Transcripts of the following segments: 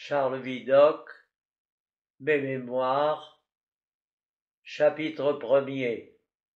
Charles Vidocq, Mes mémoires, chapitre 1er.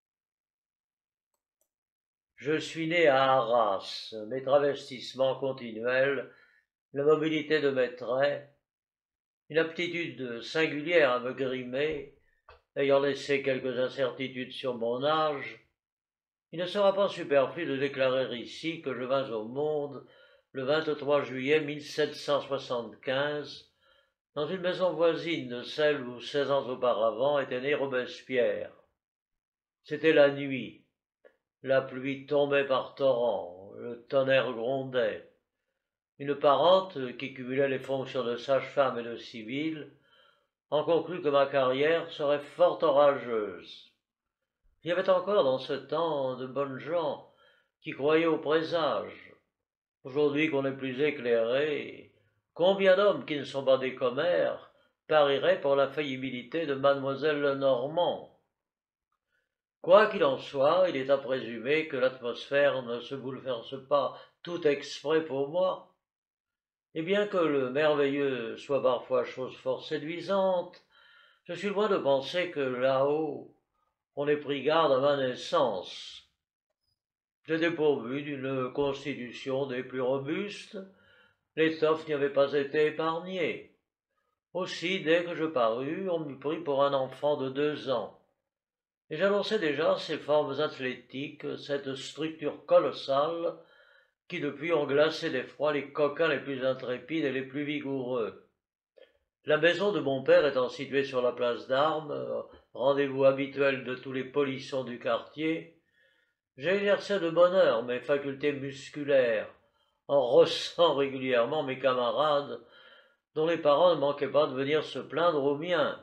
Je suis né à Arras, mes travestissements continuels, la mobilité de mes traits, une aptitude singulière à me grimer, ayant laissé quelques incertitudes sur mon âge, il ne sera pas superflu de déclarer ici que je vins au monde le 23 juillet 1775, dans une maison voisine de celle où 16 ans auparavant était né Robespierre. C'était la nuit, la pluie tombait par torrents, le tonnerre grondait. Une parente, qui cumulait les fonctions de sage-femme et de civile, en conclut que ma carrière serait fort orageuse. Il y avait encore dans ce temps de bonnes gens qui croyaient au présage. Aujourd'hui qu'on est plus éclairé, combien d'hommes qui ne sont pas des commères parieraient pour la faillibilité de mademoiselle Lenormand? Quoi qu'il en soit, il est à présumer que l'atmosphère ne se bouleverse pas tout exprès pour moi. Et bien que le merveilleux soit parfois chose fort séduisante, je suis loin de penser que là-haut, on ait pris garde à ma naissance. J'étais pourvu d'une constitution des plus robustes, l'étoffe n'y avait pas été épargnée. Aussi, dès que je parus, on m'eût pris pour un enfant de 2 ans. Et j'annonçais déjà ces formes athlétiques, cette structure colossale qui depuis ont glacé d'effroi les coquins les plus intrépides et les plus vigoureux. La maison de mon père étant située sur la place d'Armes, rendez-vous habituel de tous les polissons du quartier, j'exerçais de bonne heure mes facultés musculaires, en rossant régulièrement mes camarades, dont les parents ne manquaient pas de venir se plaindre aux miens.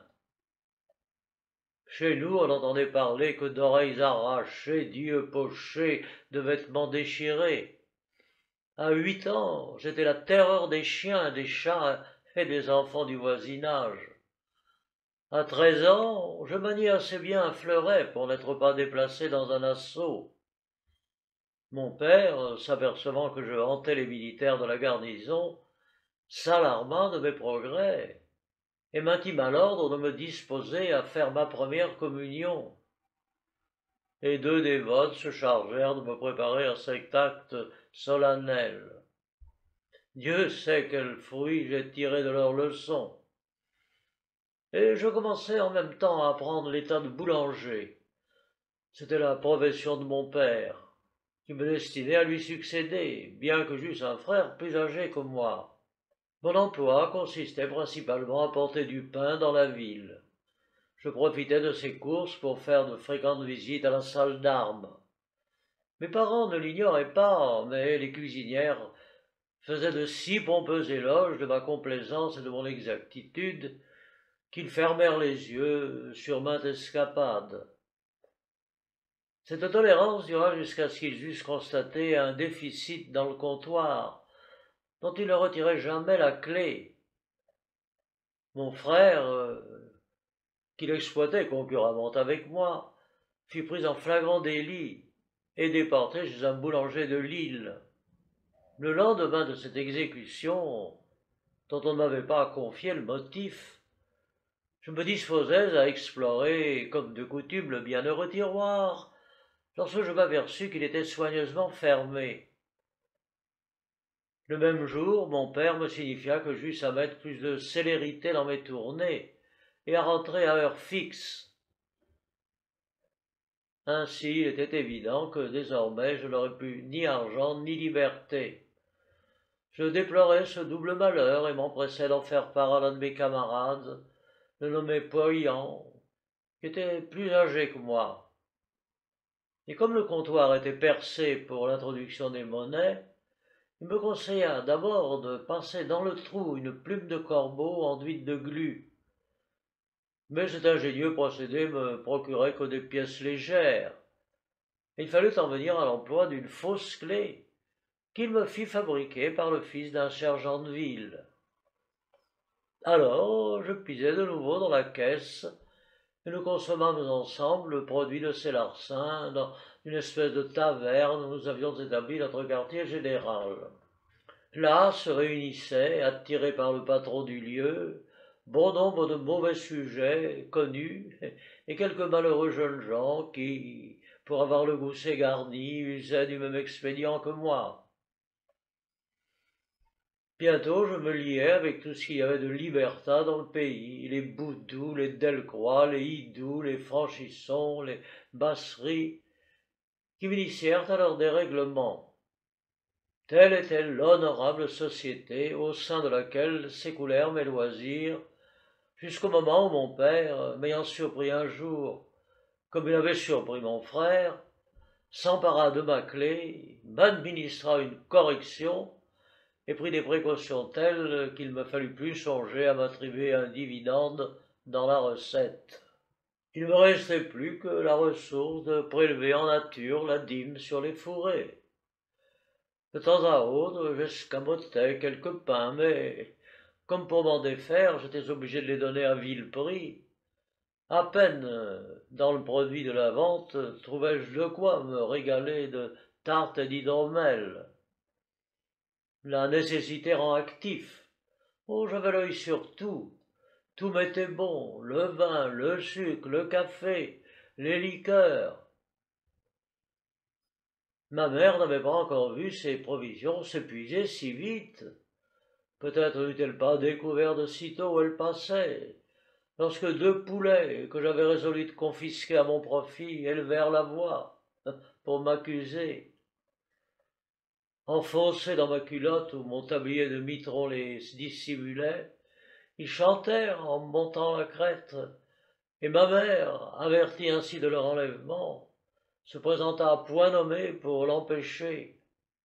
Chez nous, on n'entendait parler que d'oreilles arrachées, d'yeux pochés, de vêtements déchirés. À 8 ans, j'étais la terreur des chiens, des chats et des enfants du voisinage. À 13 ans, je maniais assez bien un fleuret pour n'être pas déplacé dans un assaut. Mon père, s'apercevant que je hantais les militaires de la garnison, s'alarma de mes progrès et m'intima l'ordre de me disposer à faire ma première communion. Et 2 dévotes se chargèrent de me préparer à cet acte solennel. Dieu sait quels fruits j'ai tiré de leurs leçons. Et je commençais en même temps à apprendre l'état de boulanger. C'était la profession de mon père, qui me destinait à lui succéder, bien que j'eusse un frère plus âgé que moi. Mon emploi consistait principalement à porter du pain dans la ville. Je profitais de ces courses pour faire de fréquentes visites à la salle d'armes. Mes parents ne l'ignoraient pas, mais les cuisinières faisaient de si pompeux éloges de ma complaisance et de mon exactitude qu'ils fermèrent les yeux sur mainte escapade. Cette tolérance dura jusqu'à ce qu'ils eussent constaté un déficit dans le comptoir, dont ils ne retiraient jamais la clé. Mon frère, qui l'exploitait concurremment avec moi, fut pris en flagrant délit et déporté chez un boulanger de Lille. Le lendemain de cette exécution, dont on ne m'avait pas confié le motif, je me disposais à explorer, comme de coutume, le bienheureux tiroir, lorsque je m'aperçus qu'il était soigneusement fermé. Le même jour, mon père me signifia que j'eusse à mettre plus de célérité dans mes tournées et à rentrer à heure fixe. Ainsi, il était évident que désormais je n'aurais plus ni argent ni liberté. Je déplorais ce double malheur et m'empressais d'en faire part à l'un de mes camarades, le nommé Pollian, qui était plus âgé que moi. Et comme le comptoir était percé pour l'introduction des monnaies, il me conseilla d'abord de passer dans le trou une plume de corbeau enduite de glu. Mais cet ingénieux procédé me procurait que des pièces légères. Il fallut en venir à l'emploi d'une fausse clé, qu'il me fit fabriquer par le fils d'un sergent de ville. Alors, je pisai de nouveau dans la caisse, et nous consommâmes ensemble le produit de ces larcins dans une espèce de taverne où nous avions établi notre quartier général. Là se réunissaient, attirés par le patron du lieu, bon nombre de mauvais sujets connus et quelques malheureux jeunes gens qui, pour avoir le gousset garni, usaient du même expédient que moi. Bientôt je me liais avec tout ce qu'il y avait de libertin dans le pays, les Boudous, les Delcroix, les Hidous, les Franchissons, les Basseries, qui m'initièrent à leur dérèglement. Telle était l'honorable société au sein de laquelle s'écoulèrent mes loisirs, jusqu'au moment où mon père, m'ayant surpris un jour, comme il avait surpris mon frère, s'empara de ma clé, m'administra une correction et prit des précautions telles qu'il me fallut plus songer à m'attribuer un dividende dans la recette. Il ne me restait plus que la ressource de prélever en nature la dîme sur les fourrés. De temps à autre, j'escamotais quelques pains, mais, comme pour m'en défaire, j'étais obligé de les donner à vil prix. À peine, dans le produit de la vente, trouvais-je de quoi me régaler de tartes et d'hydromel. La nécessité rend actif. Oh, j'avais l'œil sur tout. Tout m'était bon, le vin, le sucre, le café, les liqueurs. Ma mère n'avait pas encore vu ses provisions s'épuiser si vite. Peut-être n'eût-elle pas découvert de sitôt où elle passait, lorsque 2 poulets que j'avais résolu de confisquer à mon profit élevèrent la voix pour m'accuser. Enfoncés dans ma culotte où mon tablier de mitron les dissimulait, ils chantèrent en montant la crête, et ma mère, avertie ainsi de leur enlèvement, se présenta à point nommé pour l'empêcher.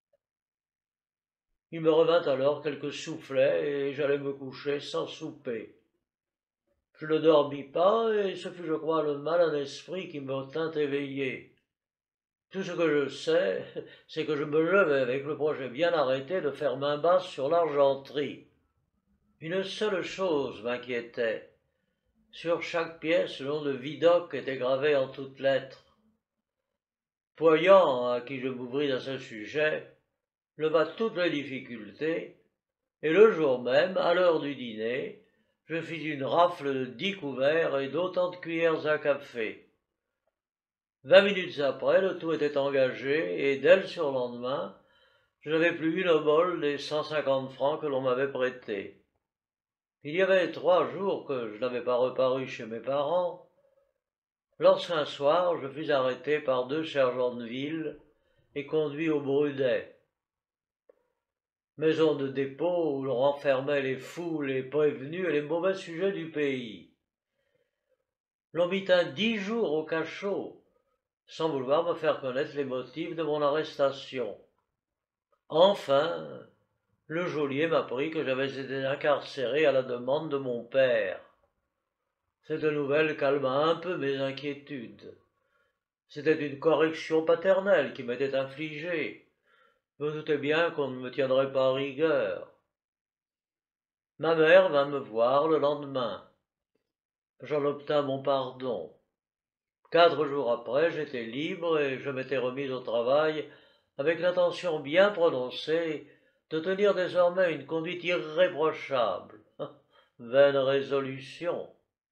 Il me revint alors quelques soufflets et j'allai me coucher sans souper. Je ne dormis pas et ce fut, je crois, le malin esprit qui me tint éveillé. Tout ce que je sais, c'est que je me levai avec le projet bien arrêté de faire main basse sur l'argenterie. Une seule chose m'inquiétait. Sur chaque pièce, le nom de Vidocq était gravé en toutes lettres. Poyant, à qui je m'ouvris à ce sujet, leva toutes les difficultés, et le jour même, à l'heure du dîner, je fis une rafle de 10 couverts et d'autant de cuillères à café. 20 minutes après, le tout était engagé, et dès le surlendemain, je n'avais plus une obole des 150 francs que l'on m'avait prêtés. Il y avait 3 jours que je n'avais pas reparu chez mes parents, lorsqu'un soir je fus arrêté par 2 sergents de ville et conduit au Brudet, maison de dépôt où l'on renfermait les fous, les prévenus et les mauvais sujets du pays. L'on m'y tint 10 jours au cachot, sans vouloir me faire connaître les motifs de mon arrestation. Enfin, le geôlier m'apprit que j'avais été incarcéré à la demande de mon père. Cette nouvelle calma un peu mes inquiétudes. C'était une correction paternelle qui m'était infligée. Je me doutais bien qu'on ne me tiendrait pas rigueur. Ma mère vint me voir le lendemain. J'en obtins mon pardon. 4 jours après, j'étais libre et je m'étais remis au travail avec l'intention bien prononcée de tenir désormais une conduite irréprochable. Vaine résolution.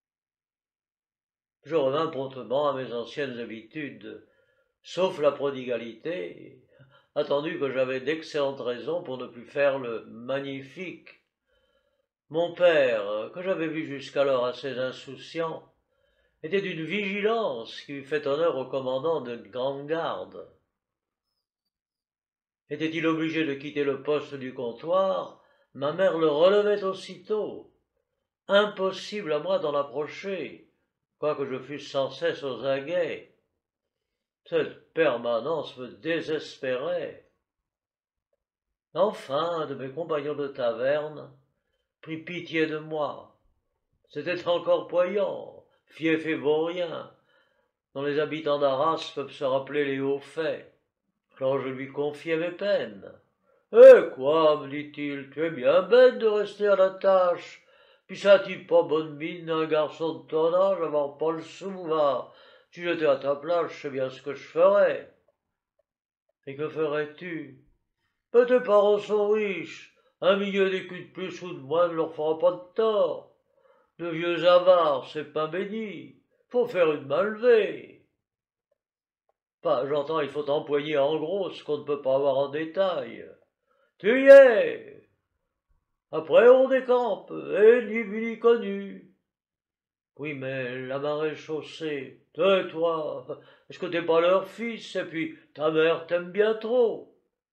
Je revins promptement à mes anciennes habitudes, sauf la prodigalité, attendu que j'avais d'excellentes raisons pour ne plus faire le magnifique. Mon père, que j'avais vu jusqu'alors assez insouciant, était d'une vigilance qui eût fait honneur au commandant d'une grande garde. Était-il obligé de quitter le poste du comptoir, ma mère le relevait aussitôt. Impossible à moi d'en approcher, quoique je fusse sans cesse aux aguets. Cette permanence me désespérait. Enfin, un de mes compagnons de taverne prit pitié de moi. C'était encore Poyant, fief et vaurien, dont les habitants d'Arras peuvent se rappeler les hauts faits. Alors je lui confiai mes peines. Eh quoi, me dit-il, tu es bien bête de rester à la tâche. Puis ça n'a-t-il pas bonne mine d'un garçon de ton âge, avoir pas le sou, va. Si j'étais à ta place, je sais bien ce que je ferais. Et que ferais-tu? Tes parents sont riches, un million d'écus de plus ou de moins ne leur fera pas de tort. De vieux avares, c'est pain béni, faut faire une malevée. Pas, j'entends, il faut empoigner en gros ce qu'on ne peut pas avoir en détail. Tu y es. Après on décampe, et ni vu ni connu. Oui, mais la marée chaussée, tais-toi, est-ce que t'es pas leur fils, et puis ta mère t'aime bien trop?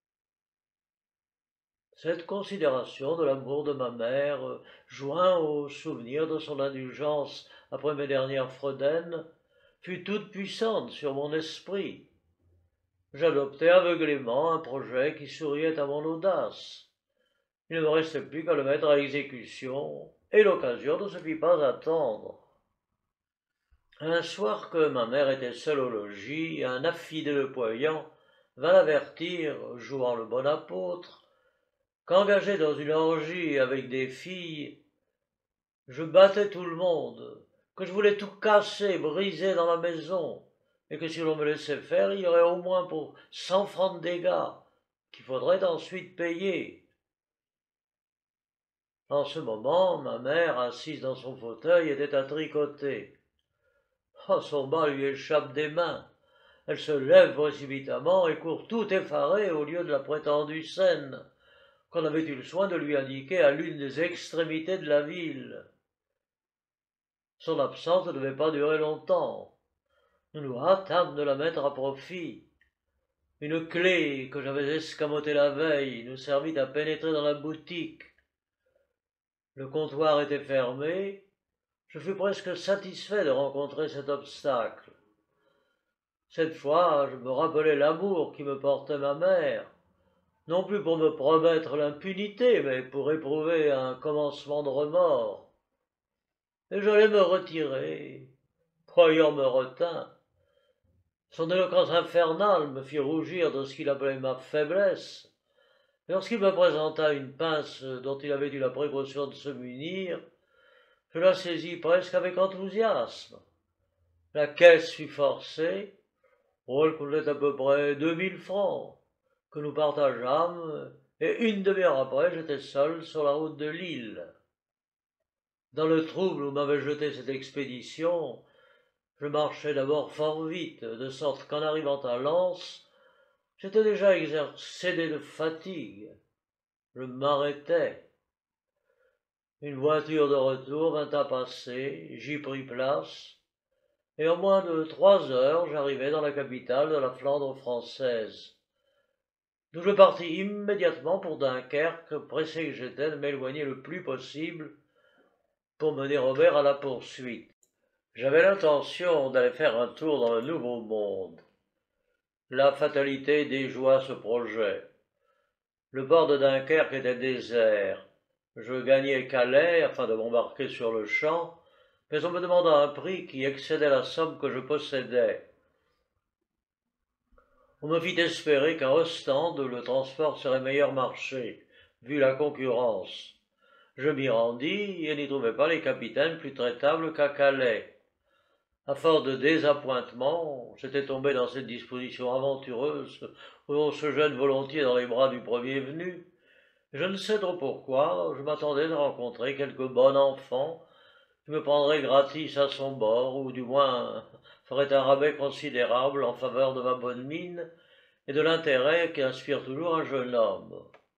Cette considération de l'amour de ma mère, joint au souvenir de son indulgence après mes dernières fredaines, fut toute puissante sur mon esprit. J'adoptai aveuglément un projet qui souriait à mon audace. Il ne me restait plus qu'à le mettre à exécution, et l'occasion ne se fit pas attendre. Un soir que ma mère était seule au logis, un infidèle poignant vint l'avertir, jouant le bon apôtre, qu'engagé dans une orgie avec des filles, je battais tout le monde, que je voulais tout casser, briser dans la maison, et que si l'on me laissait faire, il y aurait au moins pour 100 francs de dégâts, qu'il faudrait ensuite payer. En ce moment, ma mère, assise dans son fauteuil, était à tricoter. Oh, son bas lui échappe des mains. Elle se lève précipitamment et court tout effarée au lieu de la prétendue scène, qu'on avait eu le soin de lui indiquer à l'une des extrémités de la ville. Son absence ne devait pas durer longtemps. Nous nous hâtâmes de la mettre à profit. Une clé que j'avais escamotée la veille nous servit à pénétrer dans la boutique. Le comptoir était fermé. Je fus presque satisfait de rencontrer cet obstacle. Cette fois, je me rappelai l'amour qui me portait ma mère, non plus pour me promettre l'impunité, mais pour éprouver un commencement de remords. Et j'allais me retirer, croyant me retint. Son éloquence infernale me fit rougir de ce qu'il appelait ma faiblesse, et lorsqu'il me présenta une pince dont il avait eu la précaution de se munir, je la saisis presque avec enthousiasme. La caisse fut forcée, elle coûtait à peu près 2000 francs, que nous partageâmes, et une demi-heure après, j'étais seul sur la route de Lille. Dans le trouble où m'avait jeté cette expédition, je marchais d'abord fort vite, de sorte qu'en arrivant à Lens, j'étais déjà excédé de fatigue. Je m'arrêtais. Une voiture de retour vint à passer, j'y pris place, et en moins de 3 heures, j'arrivai dans la capitale de la Flandre française, d'où je partis immédiatement pour Dunkerque, pressé que j'étais de m'éloigner le plus possible pour mener Robert à la poursuite. J'avais l'intention d'aller faire un tour dans le Nouveau Monde. La fatalité déjoua ce projet. Le port de Dunkerque était désert. Je gagnai Calais afin de m'embarquer sur le champ, mais on me demanda un prix qui excédait la somme que je possédais. On me fit espérer qu'à Ostende, le transport serait meilleur marché, vu la concurrence. Je m'y rendis et n'y trouvai pas les capitaines plus traitables qu'à Calais. À force de désappointement, j'étais tombé dans cette disposition aventureuse où l'on se jette volontiers dans les bras du premier venu. Je ne sais trop pourquoi, je m'attendais à rencontrer quelque bon enfant qui me prendrait gratis à son bord, ou du moins ferait un rabais considérable en faveur de ma bonne mine et de l'intérêt qui inspire toujours un jeune homme.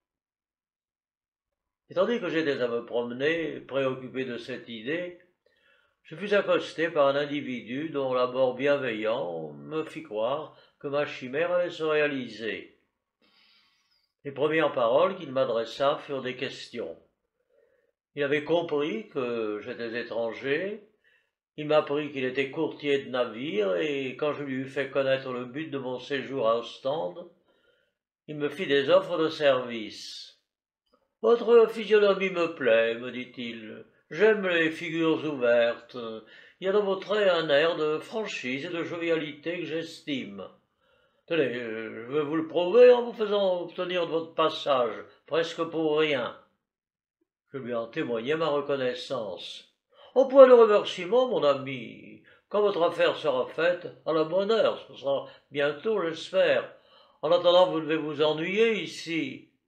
Et tandis que j'étais à me promener, préoccupé de cette idée, je fus accosté par un individu dont l'abord bienveillant me fit croire que ma chimère allait se réaliser. Les premières paroles qu'il m'adressa furent des questions. Il avait compris que j'étais étranger, il m'apprit qu'il était courtier de navire, et quand je lui eus fait connaître le but de mon séjour à Ostende, il me fit des offres de service. « Votre physionomie me plaît, me dit-il. J'aime les figures ouvertes. Il y a dans vos traits un air de franchise et de jovialité que j'estime. Tenez, je vais vous le prouver en vous faisant obtenir de votre passage, presque pour rien. » Je lui en témoignai ma reconnaissance. « Au point de remerciement, mon ami. Quand votre affaire sera faite, à la bonne heure, ce sera bientôt, j'espère. En attendant, vous devez vous ennuyer ici.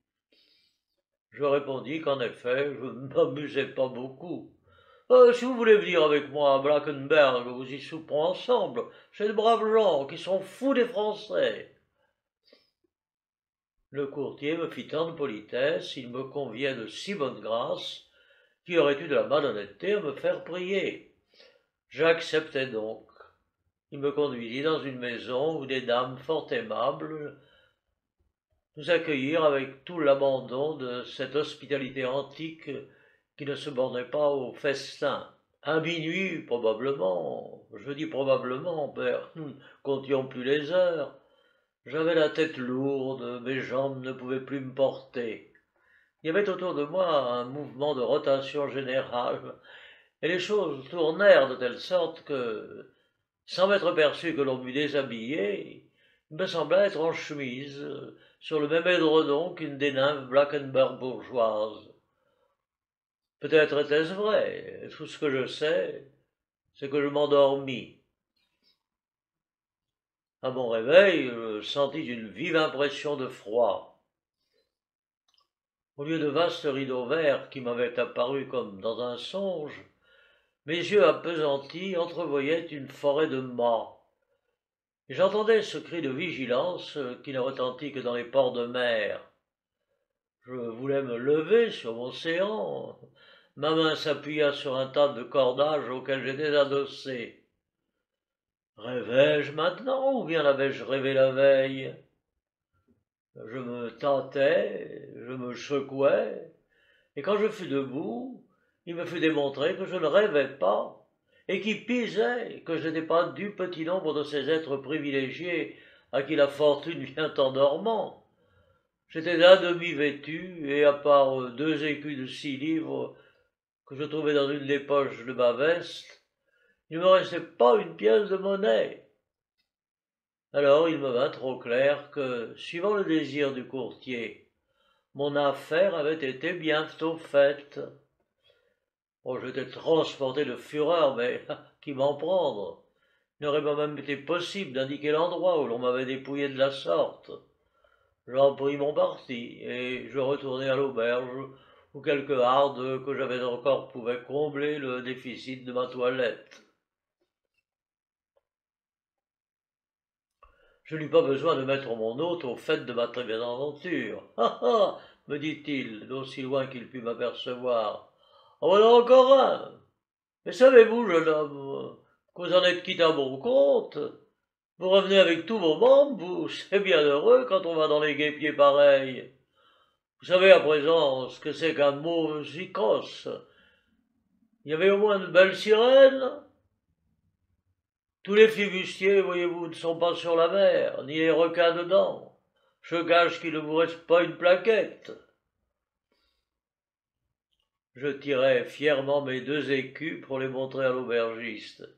Je répondis qu'en effet, je ne m'amusais pas beaucoup. Si vous voulez venir avec moi à Blackenberg, vous y souperons ensemble. C'est de braves gens qui sont fous des Français. Le courtier me fit tant de politesse, il me conviait de si bonne grâce, qu'il aurait eu de la malhonnêteté à me faire prier. J'acceptai donc. Il me conduisit dans une maison où des dames fort aimables nous accueillirent avec tout l'abandon de cette hospitalité antique qui ne se bornait pas au festin. À minuit, probablement, je dis probablement, car nous ne comptions plus les heures, j'avais la tête lourde, mes jambes ne pouvaient plus me porter. Il y avait autour de moi un mouvement de rotation générale, et les choses tournèrent de telle sorte que, sans m'être perçu que l'on m'eût déshabillé, il me sembla être en chemise, sur le même édredon qu'une des nymphes Blackenberg bourgeoises. Peut-être était-ce vrai, tout ce que je sais, c'est que je m'endormis. À mon réveil, je sentis une vive impression de froid. Au lieu de vastes rideaux verts qui m'avaient apparu comme dans un songe, mes yeux appesantis entrevoyaient une forêt de mâts. Et j'entendais ce cri de vigilance qui ne retentit que dans les ports de mer. Je voulais me lever sur mon séant. Ma main s'appuya sur un tas de cordages auquel j'étais adossé. Rêvais-je maintenant ou bien l'avais-je rêvé la veille? Je me tâtais, je me secouais, et quand je fus debout, il me fut démontré que je ne rêvais pas, et qui pisait, que je n'étais pas du petit nombre de ces êtres privilégiés à qui la fortune vient en dormant. J'étais à demi vêtu, et à part 2 écus de 6 livres que je trouvais dans une des poches de ma veste, il ne me restait pas une pièce de monnaie. Alors il me vint trop clair que, suivant le désir du courtier, mon affaire avait été bientôt faite. Oh, j'étais transporté de fureur, mais qui m'en prendre? Il n'aurait pas même été possible d'indiquer l'endroit où l'on m'avait dépouillé de la sorte. J'en pris mon parti, et je retournai à l'auberge, où quelques hardes que j'avais encore pouvaient combler le déficit de ma toilette. Je n'eus pas besoin de mettre mon hôte au fait de ma très aventure. Ah ah, me dit-il, d'aussi loin qu'il put m'apercevoir. En voilà encore un. Mais savez-vous, jeune homme, que vous en êtes quitte à bon compte? Vous revenez avec tous vos membres, vous, c'est bien heureux quand on va dans les guêpiers pareils. Vous savez à présent ce que c'est qu'un mot zikos. Il y avait au moins de belles sirènes. Tous les flibustiers, voyez-vous, ne sont pas sur la mer, ni les requins dedans. Je gage qu'il ne vous reste pas une plaquette. Je tirai fièrement mes 2 écus pour les montrer à l'aubergiste.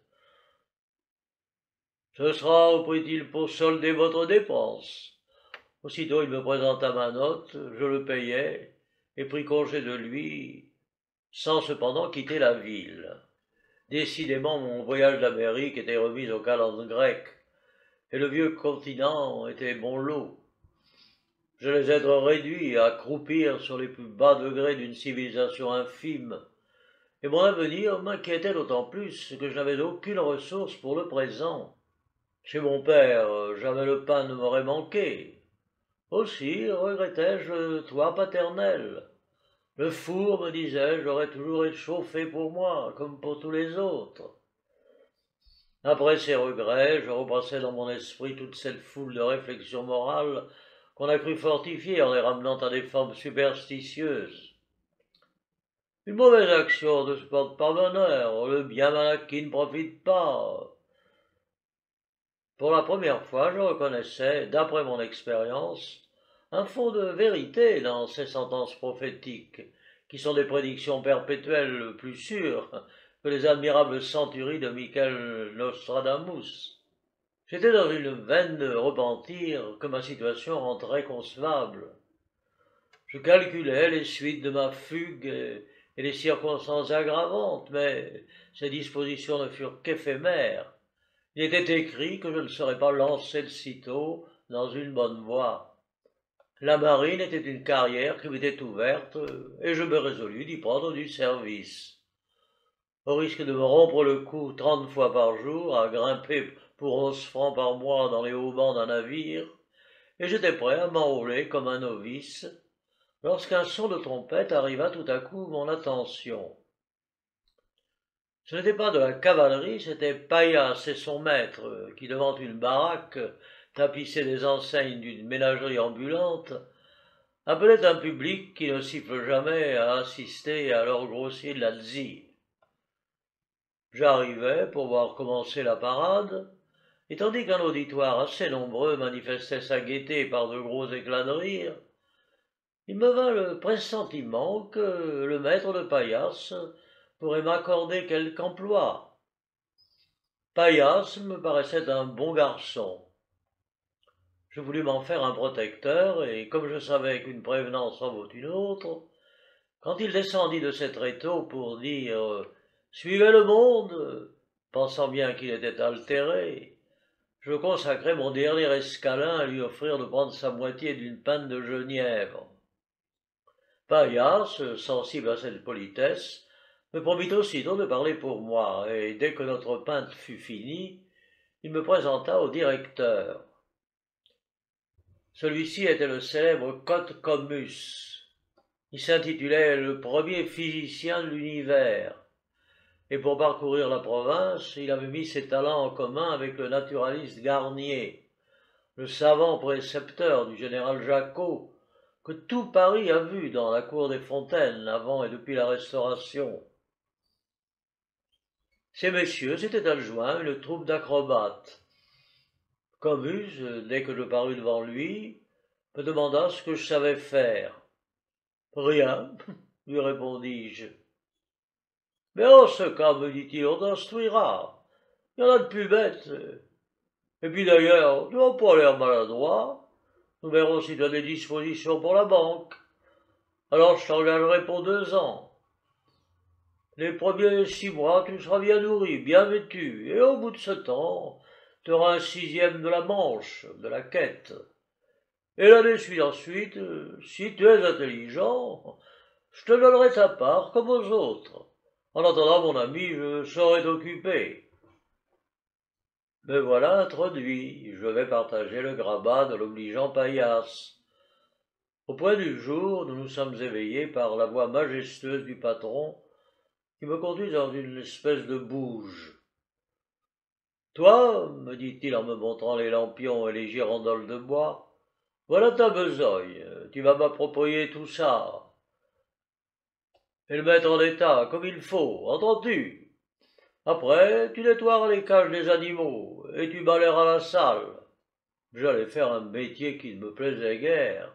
Ce sera, reprit-il, pour solder votre dépense. Aussitôt il me présenta ma note, je le payai, et pris congé de lui, sans cependant quitter la ville. Décidément, mon voyage d'Amérique était remis aux calendes grecques, et le vieux continent était bon lot. J'allais être réduit à croupir sur les plus bas degrés d'une civilisation infime, et mon avenir m'inquiétait d'autant plus que je n'avais aucune ressource pour le présent. Chez mon père, jamais le pain ne m'aurait manqué. Aussi regrettais-je le toit paternel. Le four, me disais-je, aurait toujours été chauffé pour moi, comme pour tous les autres. Après ces regrets, je repassais dans mon esprit toute cette foule de réflexions morales qu'on a cru fortifier en les ramenant à des formes superstitieuses. Une mauvaise action ne se porte pas bonheur, le bien mal acquis ne profite pas. Pour la première fois, je reconnaissais, d'après mon expérience, un fond de vérité dans ces sentences prophétiques, qui sont des prédictions perpétuelles plus sûres que les admirables centuries de Michel Nostradamus. J'étais dans une veine de repentir que ma situation rendrait concevable. Je calculais les suites de ma fugue et les circonstances aggravantes, mais ces dispositions ne furent qu'éphémères. Il était écrit que je ne serais pas lancé de sitôt dans une bonne voie. La marine était une carrière qui m'était ouverte, et je me résolus d'y prendre du service. Au risque de me rompre le cou 30 fois par jour, à grimper pour 11 francs par mois dans les haubans d'un navire, et j'étais prêt à m'enrôler comme un novice, lorsqu'un son de trompette arriva tout à coup mon attention. Ce n'était pas de la cavalerie, c'était Paillasse et son maître, qui devant une baraque, tapissée des enseignes d'une ménagerie ambulante, appelaient un public qui ne siffle jamais à assister à leur grossier de la zi. J'arrivais pour voir commencer la parade, et tandis qu'un auditoire assez nombreux manifestait sa gaieté par de gros éclats de rire, il me vint le pressentiment que le maître de Paillasse pourrait m'accorder quelque emploi. Paillasse me paraissait un bon garçon. Je voulus m'en faire un protecteur, et comme je savais qu'une prévenance en vaut une autre, quand il descendit de ses tréteaux pour dire « Suivez le monde », pensant bien qu'il était altéré, je consacrai mon dernier escalin à lui offrir de prendre sa moitié d'une pinte de genièvre. Paillasse, sensible à cette politesse, me promit aussitôt de parler pour moi, et dès que notre pinte fut finie, il me présenta au directeur. Celui-ci était le célèbre Cotte Comus. Il s'intitulait le premier physicien de l'univers, et pour parcourir la province, il avait mis ses talents en commun avec le naturaliste Garnier, le savant précepteur du général Jacot, que tout Paris a vu dans la cour des Fontaines avant et depuis la Restauration. Ces messieurs s'étaient adjoints une troupe d'acrobates. Comus, dès que je parus devant lui, me demanda ce que je savais faire. Rien, lui répondis-je. Mais en ce cas, me dit-il, on t'instruira. Il y en a de plus bêtes. Et puis d'ailleurs, tu n'as pas l'air maladroit. Nous verrons si tu as des dispositions pour la banque. Alors je t'engagerai pour 2 ans. Les premiers 6 mois, tu seras bien nourri, bien vêtu, et au bout de ce temps, tu auras un 6e de la manche, de la quête. Et l'année ensuite, si tu es intelligent, je te donnerai ta part comme aux autres. En attendant, mon ami, je saurai t'occuper. Me voilà introduit, je vais partager le grabat de l'obligeant Paillasse. Au point du jour, nous nous sommes éveillés par la voix majestueuse du patron, qui me conduit dans une espèce de bouge. Toi, me dit-il en me montrant les lampions et les girandoles de bois, voilà ta besogne, tu vas m'approprier tout ça. Et le mettre en état, comme il faut, entends-tu? Après, tu nettoieras les cages des animaux, et tu balayeras la salle. J'allais faire un métier qui ne me plaisait guère.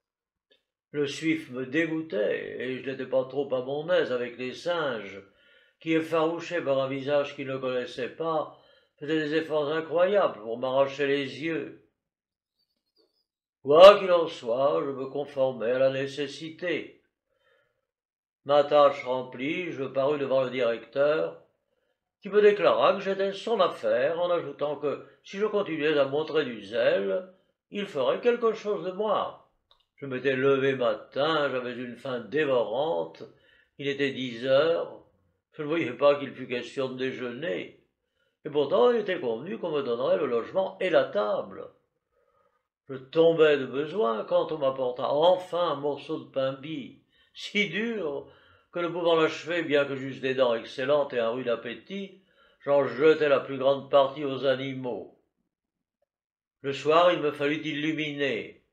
Le suif me dégoûtait, et je n'étais pas trop à mon aise avec les singes, qui, effarouchés par un visage qu'ils ne connaissaient pas, faisaient des efforts incroyables pour m'arracher les yeux. Quoi qu'il en soit, je me conformais à la nécessité. Ma tâche remplie, je parus devant le directeur, qui me déclara que j'étais son affaire, en ajoutant que, si je continuais à montrer du zèle, il ferait quelque chose de moi. Je m'étais levé matin, j'avais une faim dévorante, il était 10 heures, je ne voyais pas qu'il fût question de déjeuner, et pourtant il était convenu qu'on me donnerait le logement et la table. Je tombais de besoin quand on m'apporta enfin un morceau de pain bis, si dur que ne pouvant l'achever, bien que j'eusse des dents excellentes et un rude appétit, j'en jetai la plus grande partie aux animaux. Le soir, il me fallut illuminer.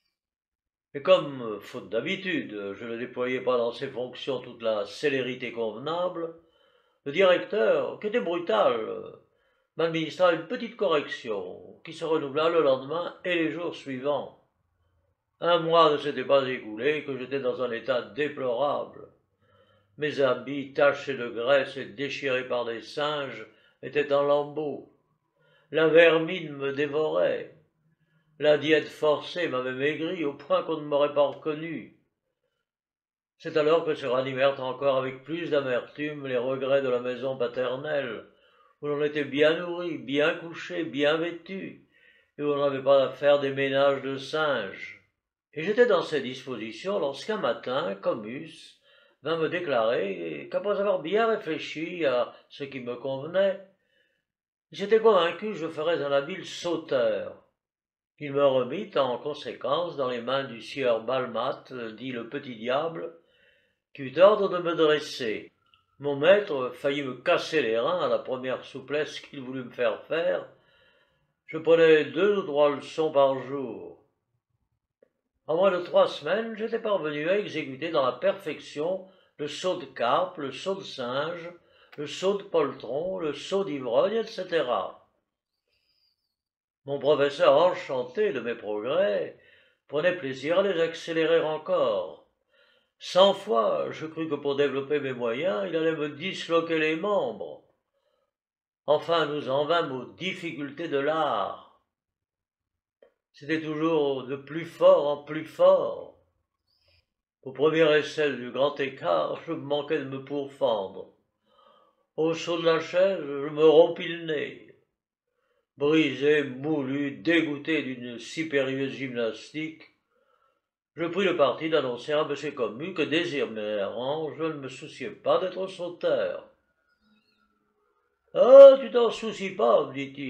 Et comme, faute d'habitude, je ne déployais pas dans ses fonctions toute la célérité convenable, le directeur, qui était brutal, m'administra une petite correction, qui se renouvela le lendemain et les jours suivants. Un mois ne s'était pas écoulé que j'étais dans un état déplorable. Mes habits, tachés de graisse et déchirés par des singes, étaient en lambeaux. La vermine me dévorait. La diète forcée m'avait maigri au point qu'on ne m'aurait pas reconnu. C'est alors que se ranimèrent encore avec plus d'amertume les regrets de la maison paternelle, où l'on était bien nourri, bien couché, bien vêtu, et où on n'avait pas à faire des ménages de singes. Et j'étais dans ces dispositions lorsqu'un matin, Comus vint me déclarer qu'après avoir bien réfléchi à ce qui me convenait, j'étais convaincu que je ferais un habile sauteur. Il me remit en conséquence dans les mains du sieur Balmat, dit le petit diable, qui eut ordre de me dresser. Mon maître faillit me casser les reins à la première souplesse qu'il voulut me faire faire. Je prenais 2 ou 3 leçons par jour. En moins de 3 semaines, j'étais parvenu à exécuter dans la perfection le saut de carpe, le saut de singe, le saut de poltron, le saut d'ivrogne, etc. Mon professeur, enchanté de mes progrès, prenait plaisir à les accélérer encore. 100 fois, je crus que pour développer mes moyens, il allait me disloquer les membres. Enfin, nous en vînmes aux difficultés de l'art. C'était toujours de plus fort en plus fort. Au premier essai du grand écart, je manquais de me pourfendre. Au saut de la chaise, je me rompis le nez. Brisé, moulu, dégoûté d'une si périlleuse gymnastique, je pris le parti d'annoncer à M. Comus que désormais, je ne me souciais pas d'être sauteur. « Ah, tu t'en soucies pas, me dit-il. »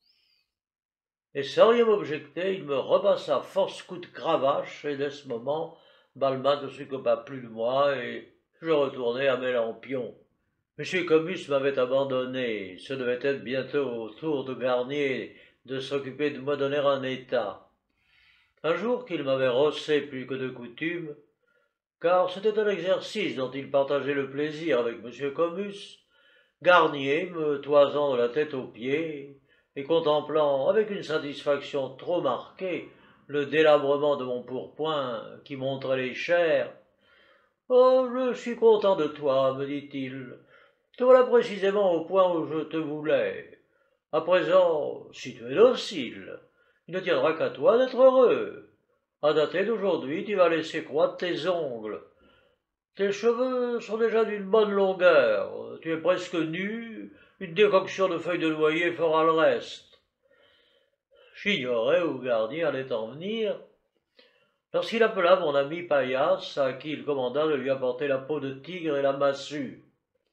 Et sans rien m'objecter, il me repassa force coups de cravache, et dès ce moment, Balmat ne s'occupa plus de moi, et je retournai à Mélampion. M. Comus m'avait abandonné, ce devait être bientôt au tour de Garnier de s'occuper de me donner un état. Un jour qu'il m'avait rossé plus que de coutume, car c'était un exercice dont il partageait le plaisir avec M. Comus, Garnier, me toisant de la tête aux pieds, et contemplant avec une satisfaction trop marquée le délabrement de mon pourpoint qui montrait les chairs. « Oh, je suis content de toi, me dit-il. Te voilà précisément au point où je te voulais. À présent, si tu es docile, il ne tiendra qu'à toi d'être heureux. À dater d'aujourd'hui, tu vas laisser croître tes ongles. Tes cheveux sont déjà d'une bonne longueur. Tu es presque nu. Une décoction de feuilles de noyer fera le reste. » J'ignorais où Garnier allait en venir, lorsqu'il appela mon ami Paillasse, à qui il commanda de lui apporter la peau de tigre et la massue.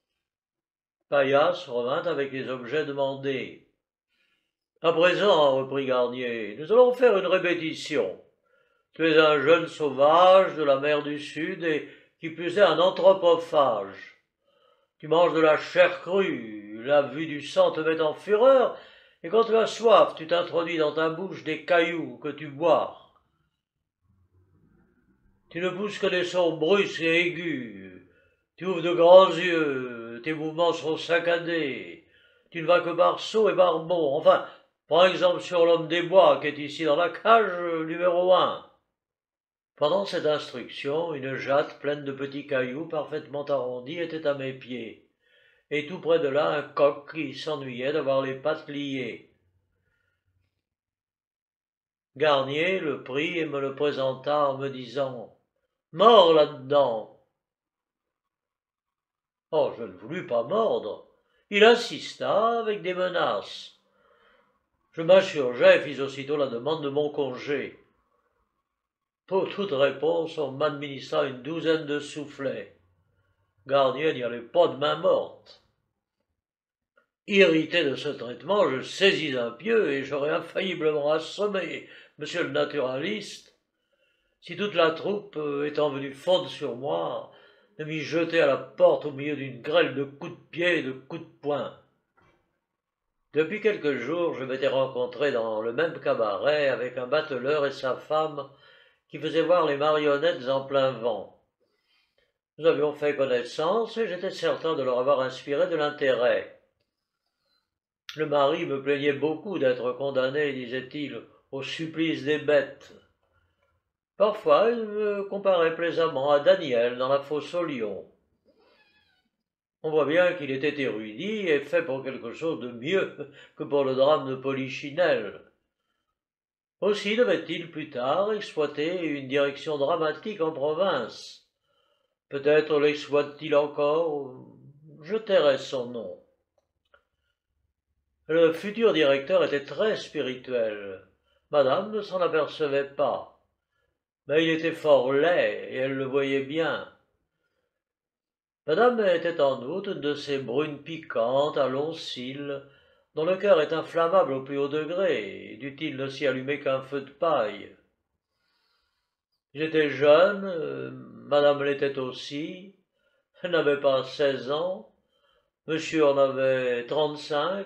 Paillasse revint avec les objets demandés. « À présent, reprit Garnier, nous allons faire une répétition. Tu es un jeune sauvage de la mer du Sud et qui plus est un anthropophage. Tu manges de la chair crue, la vue du sang te met en fureur, et quand tu as soif, tu t'introduis dans ta bouche des cailloux que tu bois. Tu ne pousses que des sons brusques et aigus. Tu ouvres de grands yeux, tes mouvements sont saccadés. Tu ne vas que par sauts et par bonds. Enfin, par exemple sur l'homme des bois qui est ici dans la cage numéro 1. » Pendant cette instruction, une jatte pleine de petits cailloux parfaitement arrondis était à mes pieds, et tout près de là un coq qui s'ennuyait d'avoir les pattes liées. Garnier le prit et me le présenta en me disant « Mors là-dedans !» Oh, je ne voulus pas mordre. Il insista avec des menaces. Je m'insurgeai et fis aussitôt la demande de mon congé. Pour toute réponse, on m'administra une douzaine de soufflets. Garnier n'y allait pas de main morte. Irrité de ce traitement, je saisis un pieu et j'aurais infailliblement assommé monsieur le naturaliste, si toute la troupe, étant venue fondre sur moi, ne m'y jetait à la porte au milieu d'une grêle de coups de pied et de coups de poing. Depuis quelques jours, je m'étais rencontré dans le même cabaret avec un bateleur et sa femme qui faisaient voir les marionnettes en plein vent. Nous avions fait connaissance et j'étais certain de leur avoir inspiré de l'intérêt. Le mari me plaignait beaucoup d'être condamné, disait-il, au supplice des bêtes. Parfois, il me comparait plaisamment à Daniel dans la fosse aux lions. On voit bien qu'il était érudit et fait pour quelque chose de mieux que pour le drame de Polichinelle. Aussi devait-il plus tard exploiter une direction dramatique en province. Peut-être l'exploite-t-il encore, je tairai son nom. Le futur directeur était très spirituel. Madame ne s'en apercevait pas. mais il était fort laid, et elle le voyait bien. Madame était en outre une de ces brunes piquantes, à longs cils, dont le cœur est inflammable au plus haut degré, et dût-il ne s'y allumer qu'un feu de paille. J'étais jeune, madame l'était aussi, elle n'avait pas 16 ans, monsieur en avait 35,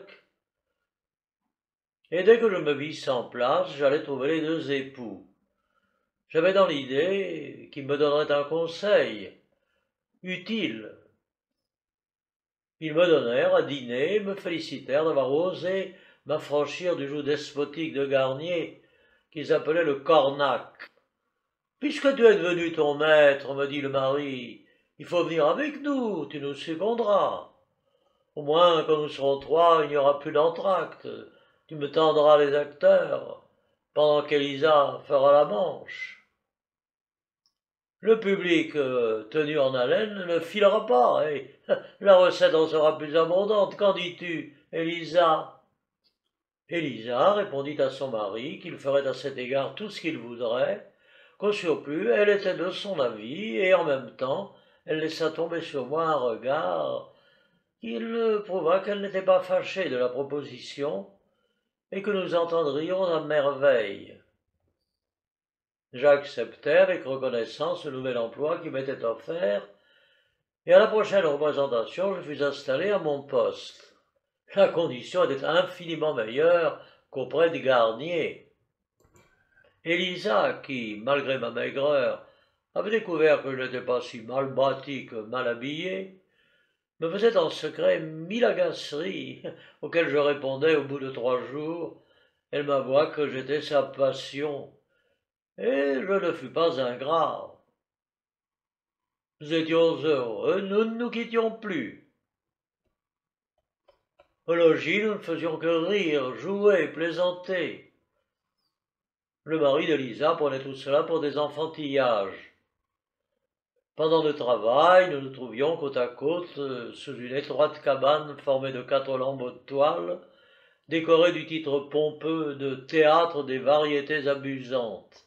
et dès que je me vis sans place, j'allais trouver les deux époux. J'avais dans l'idée qu'ils me donneraient un conseil, utile. Ils me donnèrent à dîner et me félicitèrent d'avoir osé m'affranchir du joug despotique de Garnier, qu'ils appelaient le cornac. Puisque tu es devenu ton maître, me dit le mari, il faut venir avec nous, tu nous seconderas. Au moins, quand nous serons trois, il n'y aura plus d'entracte. Tu me tendras les acteurs, pendant qu'Élisa fera la manche. Le public, tenu en haleine, ne filera pas, et la recette en sera plus abondante. Qu'en dis-tu, Élisa? Élisa répondit à son mari qu'il ferait à cet égard tout ce qu'il voudrait, qu'au surplus, elle était de son avis, et en même temps, elle laissa tomber sur moi un regard qui prouva qu'elle n'était pas fâchée de la proposition, et que nous entendrions à merveille. J'acceptai avec reconnaissance le nouvel emploi qui m'était offert, et à la prochaine représentation, je fus installé à mon poste. La condition était infiniment meilleure qu'auprès de Garnier. Élisa, qui, malgré ma maigreur, avait découvert que je n'étais pas si mal bâti que mal habillé, me faisait en secret 1000 agaceries, auxquelles je répondais au bout de 3 jours. Elle m'avoua que j'étais sa passion, et je ne fus pas ingrat. Nous étions heureux, nous ne nous quittions plus. Au logis, nous ne faisions que rire, jouer, plaisanter. Le mari d'Élisa prenait tout cela pour des enfantillages. Pendant le travail, nous nous trouvions côte à côte sous une étroite cabane formée de 4 lambeaux de toile, décorée du titre pompeux de Théâtre des variétés abusantes.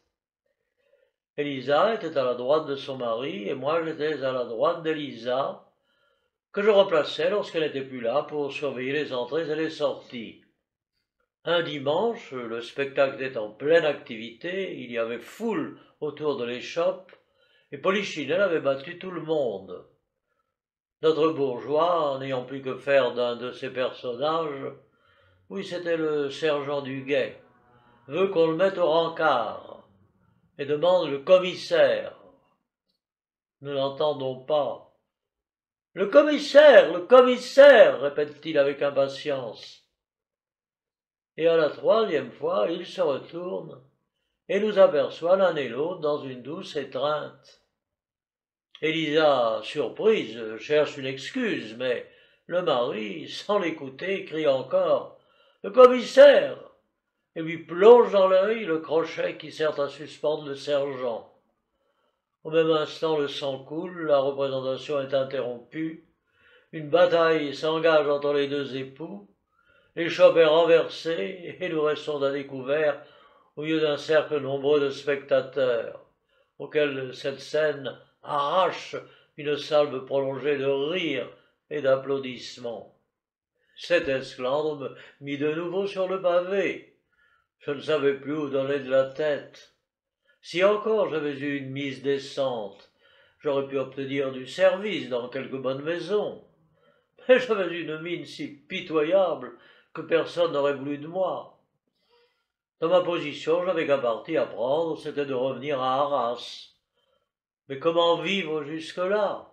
Élisa était à la droite de son mari et moi j'étais à la droite d'Élisa, que je replaçais lorsqu'elle n'était plus là pour surveiller les entrées et les sorties. Un dimanche, le spectacle était en pleine activité, il y avait foule autour de l'échoppe, et Polichinelle avait battu tout le monde. Notre bourgeois, n'ayant plus que faire d'un de ses personnages, oui, c'était le sergent du guet, veut qu'on le mette au rencard, et demande le commissaire. Nous n'entendons pas. Le commissaire, répète-t-il avec impatience. Et à la 3e fois, il se retourne et nous aperçoit l'un et l'autre dans une douce étreinte. Élisa, surprise, cherche une excuse, mais le mari, sans l'écouter, crie encore « Le commissaire !» et lui plonge dans l'œil le crochet qui sert à suspendre le sergent. Au même instant, le sang coule, la représentation est interrompue, une bataille s'engage entre les deux époux, l'échoppe est renversée et nous restons à découvert au milieu d'un cercle nombreux de spectateurs, auxquels cette scène arrache une salve prolongée de rires et d'applaudissements. Cet esclandre me mit de nouveau sur le pavé. Je ne savais plus où donner de la tête. Si encore j'avais eu une mise décente, j'aurais pu obtenir du service dans quelque bonne maison. Mais j'avais une mine si pitoyable que personne n'aurait voulu de moi. Dans ma position, j'avais qu'un parti à prendre, c'était de revenir à Arras. Mais comment vivre jusque-là?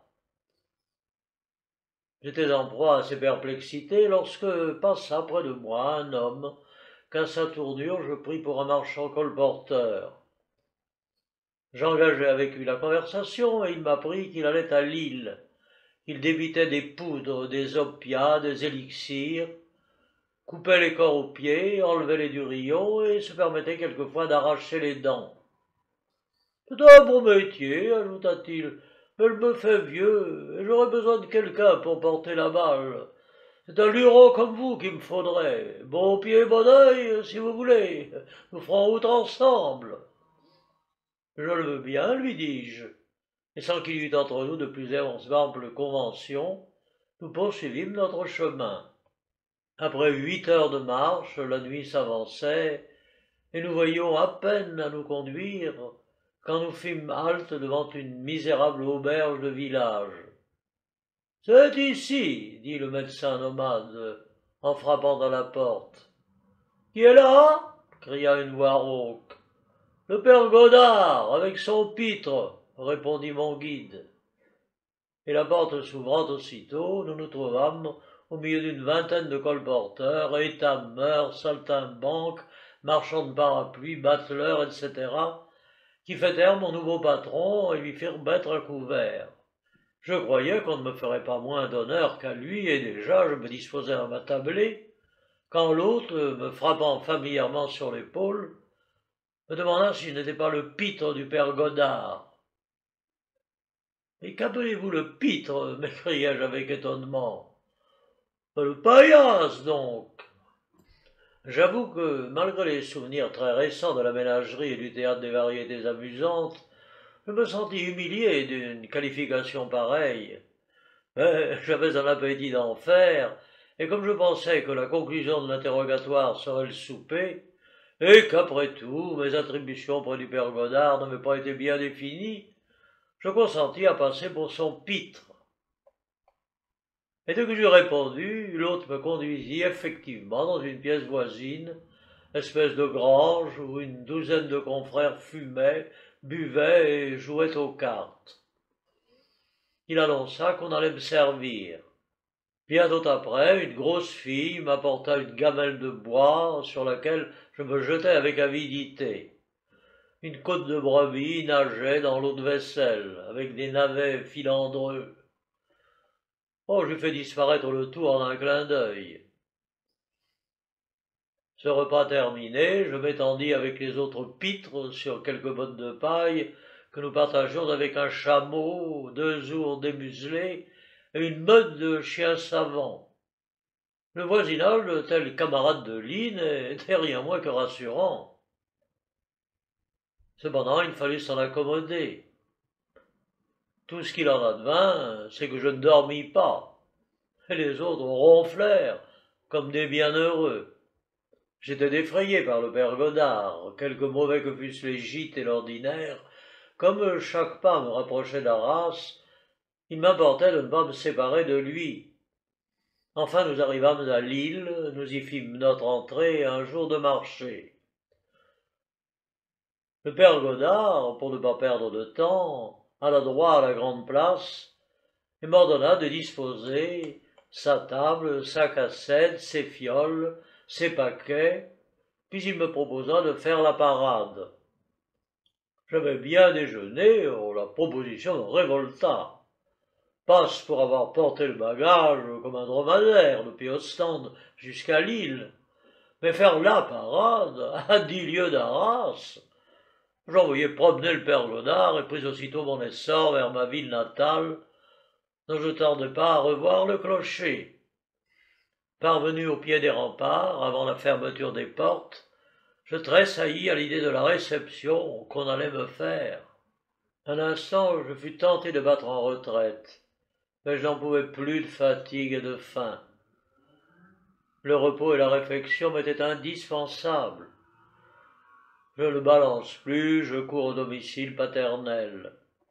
J'étais en proie à ces perplexités lorsque passa près de moi un homme qu'à sa tournure je pris pour un marchand colporteur. J'engageai avec lui la conversation et il m'apprit qu'il allait à Lille. Il débitait des poudres, des opiats, des élixirs, coupait les corps aux pieds, enlevait les durillons et se permettait quelquefois d'arracher les dents. « C'est un bon métier, ajouta-t-il, mais elle me fait vieux et j'aurais besoin de quelqu'un pour porter la balle. C'est un luron comme vous qu'il me faudrait. Bon pied, bon oeil, si vous voulez. Nous ferons route ensemble. » Je le veux bien, lui dis-je, et sans qu'il y eût entre nous de plus amples conventions, nous poursuivîmes notre chemin. Après 8 heures de marche, la nuit s'avançait, et nous voyions à peine à nous conduire quand nous fîmes halte devant une misérable auberge de village. « C'est ici, dit le médecin nomade, en frappant à la porte. « Qui est là ?» cria une voix rauque. « Le père Godard, avec son pitre, » répondit mon guide. Et la porte s'ouvrant aussitôt, nous nous trouvâmes au milieu d'une vingtaine de colporteurs, étameurs, saltimbanques, marchands de parapluies, bateleurs, etc., qui fêtèrent mon nouveau patron et lui firent mettre un couvert. Je croyais qu'on ne me ferait pas moins d'honneur qu'à lui, et déjà je me disposais à m'attabler, quand l'autre, me frappant familièrement sur l'épaule, me demanda si je n'étais pas le pitre du père Godard. « Et qu'appelez-vous le pitre ?» m'écriai-je avec étonnement. « Le paillasse, donc !» J'avoue que, malgré les souvenirs très récents de la ménagerie et du théâtre des variétés amusantes, je me sentis humilié d'une qualification pareille. Mais j'avais un appétit d'enfer, et comme je pensais que la conclusion de l'interrogatoire serait le souper, et qu'après tout, mes attributions auprès du père Godard n'avaient pas été bien définies, je consentis à passer pour son pitre. Et dès que j'eus répondu, l'hôte me conduisit effectivement dans une pièce voisine, espèce de grange où une douzaine de confrères fumaient, buvaient et jouaient aux cartes. Il annonça qu'on allait me servir. Bientôt après, une grosse fille m'apporta une gamelle de bois sur laquelle je me jetai avec avidité. Une côte de brebis nageait dans l'eau de vaisselle, avec des navets filandreux. Oh, j'ai fait disparaître le tout en un clin d'œil. Ce repas terminé, je m'étendis avec les autres pitres sur quelques bottes de paille que nous partagions avec un chameau, 2 ours démuselés et une meute de chiens savants. Le voisinage de tels camarades de lit n'était rien moins que rassurant. Cependant, il fallut s'en accommoder. Tout ce qu'il en advint, c'est que je ne dormis pas, et les autres ronflèrent comme des bienheureux. J'étais défrayé par le père Godard, quelque mauvais que fussent les gîtes et l'ordinaire. Comme chaque pas me rapprochait d'Arras, il m'importait de ne pas me séparer de lui. Enfin, nous arrivâmes à Lille, nous y fîmes notre entrée un jour de marché. Le père Godard, pour ne pas perdre de temps, alla droit à la grande place et m'ordonna de disposer sa table, sa cassette, ses fioles, ses paquets, puis il me proposa de faire la parade. J'avais bien déjeuné, la proposition me révolta. Passe pour avoir porté le bagage comme un dromadaire depuis Ostende jusqu'à Lille, mais faire la parade à 10 lieues d'Arras. J'envoyai promener le père Godard et pris aussitôt mon essor vers ma ville natale, dont je tardais pas à revoir le clocher. Parvenu au pied des remparts, avant la fermeture des portes, je tressaillis à l'idée de la réception qu'on allait me faire. Un instant, je fus tenté de battre en retraite, mais je n'en pouvais plus de fatigue et de faim. Le repos et la réflexion m'étaient indispensables. Je ne balance plus, je cours au domicile paternel.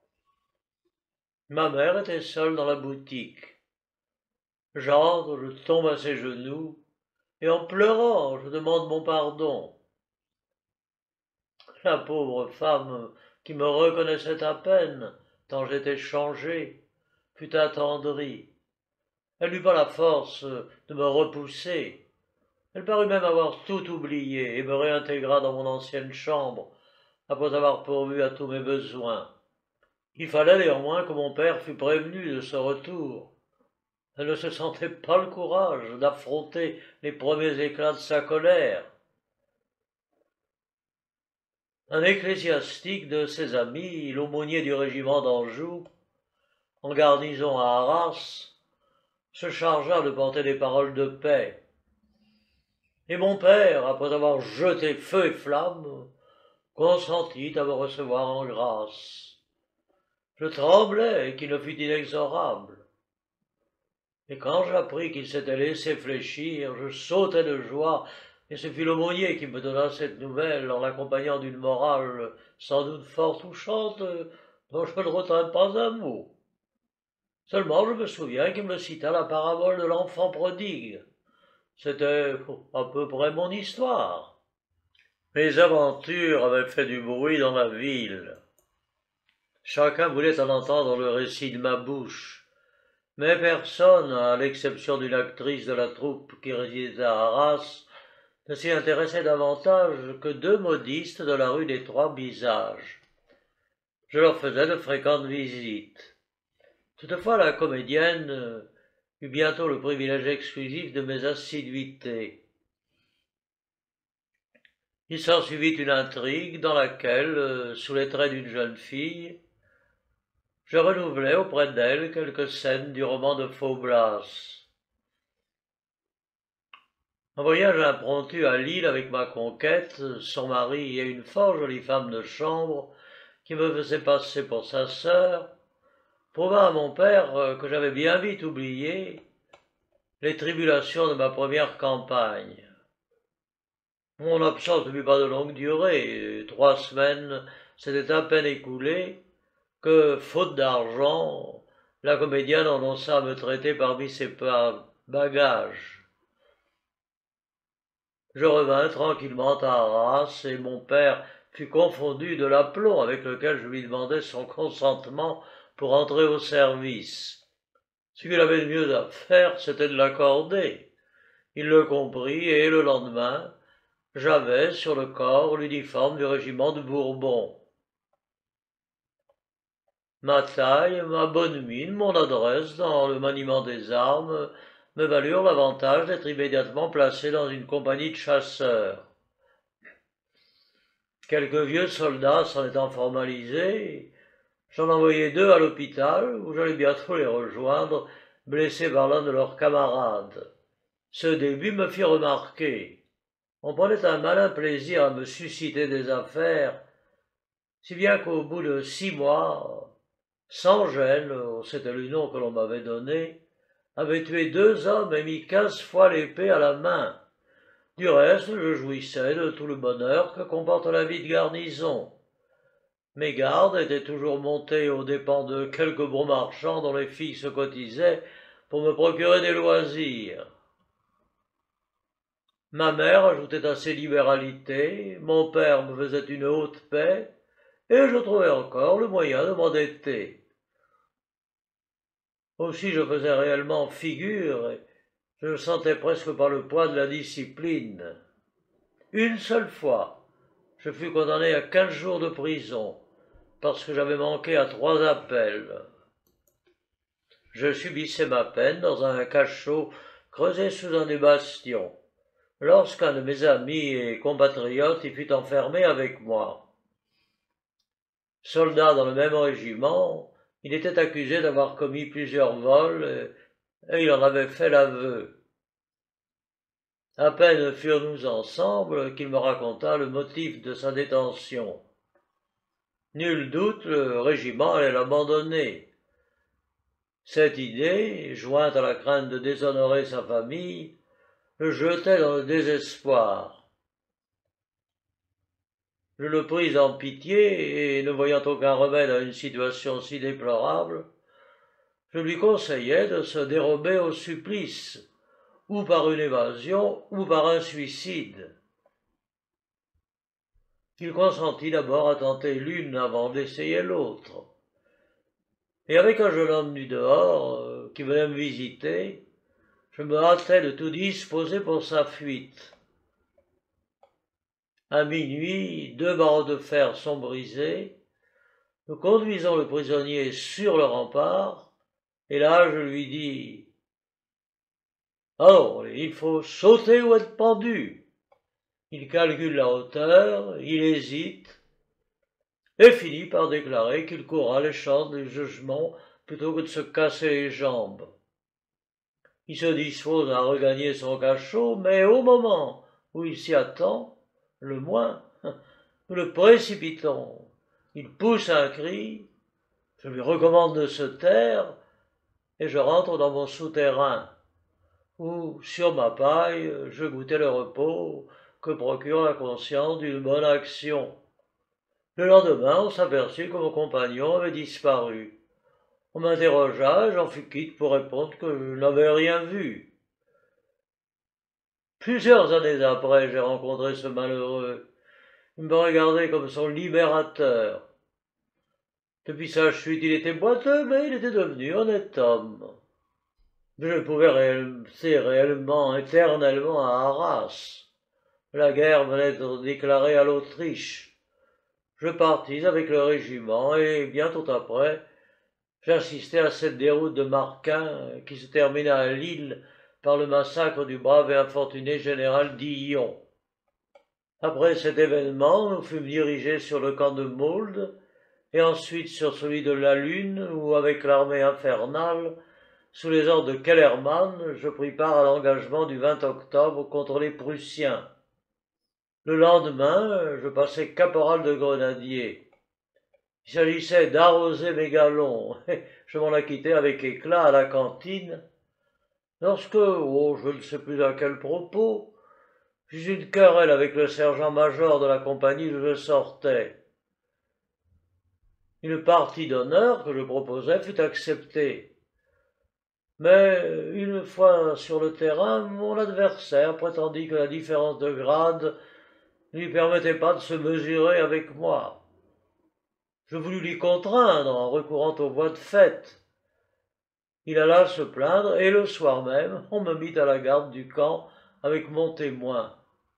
Ma mère était seule dans la boutique. J'entre, je tombe à ses genoux, et en pleurant, je demande mon pardon. La pauvre femme, qui me reconnaissait à peine, tant j'étais changé, fut attendrie. Elle n'eut pas la force de me repousser. Elle parut même avoir tout oublié et me réintégra dans mon ancienne chambre, après avoir pourvu à tous mes besoins. Il fallait néanmoins que mon père fût prévenu de ce retour. Elle ne se sentait pas le courage d'affronter les premiers éclats de sa colère. Un ecclésiastique de ses amis, l'aumônier du régiment d'Anjou, en garnison à Arras, se chargea de porter des paroles de paix. Et mon père, après avoir jeté feu et flamme, consentit à me recevoir en grâce. Je tremblais qu'il ne fût inexorable. Et quand j'appris qu'il s'était laissé fléchir, je sautai de joie, et ce fut l'aumônier qui me donna cette nouvelle en l'accompagnant d'une morale sans doute fort touchante, dont je ne retins pas un mot. Seulement je me souviens qu'il me cita la parabole de l'enfant prodigue. C'était à peu près mon histoire. Mes aventures avaient fait du bruit dans la ville. Chacun voulait en entendre le récit de ma bouche. Mais personne, à l'exception d'une actrice de la troupe qui résidait à Arras, ne s'y intéressait davantage que deux modistes de la rue des Trois Visages. Je leur faisais de fréquentes visites. Toutefois, la comédienne eut bientôt le privilège exclusif de mes assiduités. Il s'ensuivit une intrigue dans laquelle, sous les traits d'une jeune fille, je renouvelai auprès d'elle quelques scènes du roman de Faublas. Un voyage impromptu à Lille avec ma conquête, son mari et une fort jolie femme de chambre qui me faisait passer pour sa sœur, prouva à mon père que j'avais bien vite oublié les tribulations de ma première campagne. Mon absence ne fut pas de longue durée. 3 semaines s'étaient à peine écoulées que, faute d'argent, la comédienne annonça me traiter parmi ses bagages. Je revins tranquillement à Arras et mon père fut confondu de l'aplomb avec lequel je lui demandais son consentement pour entrer au service. Ce qu'il avait de mieux à faire, c'était de l'accorder. Il le comprit et le lendemain, j'avais sur le corps l'uniforme du régiment de Bourbon. Ma taille, ma bonne mine, mon adresse dans le maniement des armes me valurent l'avantage d'être immédiatement placé dans une compagnie de chasseurs. Quelques vieux soldats s'en étant formalisés, j'en envoyai 2 à l'hôpital, où j'allais bientôt les rejoindre, blessés par l'un de leurs camarades. Ce début me fit remarquer. On prenait un malin plaisir à me susciter des affaires, si bien qu'au bout de 6 mois, sans gêne, c'était le nom que l'on m'avait donné, avait tué 2 hommes et mis 15 fois l'épée à la main. Du reste, je jouissais de tout le bonheur que comporte la vie de garnison. Mes gardes étaient toujours montés aux dépens de quelques bons marchands dont les filles se cotisaient pour me procurer des loisirs. Ma mère ajoutait à ces libéralités, mon père me faisait une haute paix, et je trouvais encore le moyen de m'endetter. Aussi je faisais réellement figure, et je ne sentais presque pas le poids de la discipline. Une seule fois, je fus condamné à 15 jours de prison, parce que j'avais manqué à 3 appels. Je subissais ma peine dans un cachot creusé sous un des bastions, lorsqu'un de mes amis et compatriotes y fut enfermé avec moi. Soldat dans le même régiment, il était accusé d'avoir commis plusieurs vols et il en avait fait l'aveu. À peine furent-nous ensemble qu'il me raconta le motif de sa détention. Nul doute, le régiment allait l'abandonner. Cette idée, jointe à la crainte de déshonorer sa famille, le jetait dans le désespoir. Je le pris en pitié et, ne voyant aucun remède à une situation si déplorable, je lui conseillai de se dérober au supplice, ou par une évasion, ou par un suicide. Il consentit d'abord à tenter l'une avant d'essayer l'autre. Et avec un jeune homme du dehors, qui venait me visiter, je me hâtai de tout disposer pour sa fuite. À minuit, 2 barreaux de fer sont brisés. Nous conduisons le prisonnier sur le rempart, et là je lui dis « Alors, il faut sauter ou être pendu ?» Il calcule la hauteur, il hésite, et finit par déclarer qu'il courra les chances du jugement plutôt que de se casser les jambes. Il se dispose à regagner son cachot, mais au moment où il s'y attend, le moins, nous le précipitons. Il pousse un cri, je lui recommande de se taire, et je rentre dans mon souterrain, où, sur ma paille, je goûtais le repos que procure la conscience d'une bonne action. Le lendemain, on s'aperçut que mon compagnon avait disparu. On m'interrogea et j'en fus quitte pour répondre que je n'avais rien vu. Plusieurs années après, j'ai rencontré ce malheureux. Il me regardait comme son libérateur. Depuis sa chute, il était boiteux, mais il était devenu honnête homme. Je pouvais rester réellement, éternellement à Arras. La guerre venait d'être déclarée à l'Autriche. Je partis avec le régiment et bientôt après, j'assistais à cette déroute de Marquin qui se termina à Lille par le massacre du brave et infortuné général Dillon. Après cet événement, nous fûmes dirigés sur le camp de Maulde et ensuite sur celui de la Lune où, avec l'armée infernale, sous les ordres de Kellermann, je pris part à l'engagement du 20 octobre contre les Prussiens. Le lendemain, je passai caporal de grenadier. Il s'agissait d'arroser mes galons, et je m'en acquittais avec éclat à la cantine, lorsque, je ne sais plus à quel propos, j'eus une querelle avec le sergent-major de la compagnie d'où je sortais. Une partie d'honneur que je proposais fut acceptée. Mais, une fois sur le terrain, mon adversaire prétendit que la différence de grade ne lui permettait pas de se mesurer avec moi. Je voulus l'y contraindre en recourant aux voies de fait. Il alla se plaindre et le soir même, on me mit à la garde du camp avec mon témoin.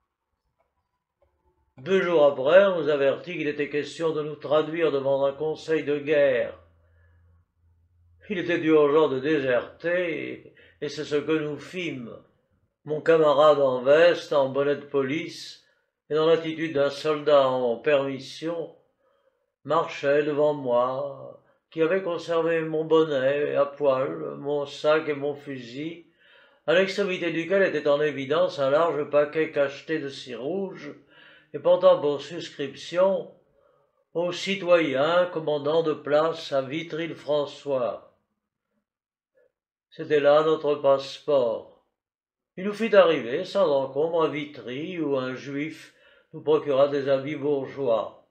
2 jours après, on nous avertit qu'il était question de nous traduire devant un conseil de guerre. Il était urgent de déserter, et c'est ce que nous fîmes. Mon camarade en veste, en bonnet de police, et dans l'attitude d'un soldat en permission, marchait devant moi, qui avait conservé mon bonnet à poil, mon sac et mon fusil, à l'extrémité duquel était en évidence un large paquet cacheté de cire rouge, et portant pour suscription « Aux citoyens commandant de place à Vitry-le-François ». C'était là notre passeport. Il nous fit arriver sans encombre à Vitry, où un juif nous procura des habits bourgeois.